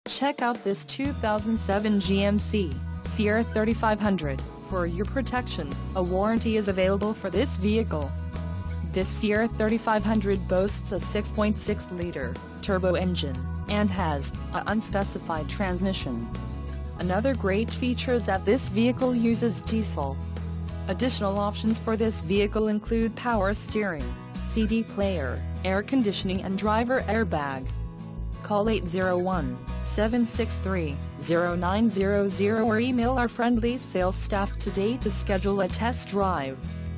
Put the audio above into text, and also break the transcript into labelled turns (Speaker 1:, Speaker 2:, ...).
Speaker 1: Check out this 2007 GMC Sierra 3500. For your protection, a warranty is available for this vehicle. This Sierra 3500 boasts a 6.6-liter turbo engine and has an unspecified transmission. Another great feature is that this vehicle uses diesel. Additional options for this vehicle include power steering, CD player, air conditioning and driver airbag. Call 801-763-0900 or email our friendly sales staff today to schedule a test drive.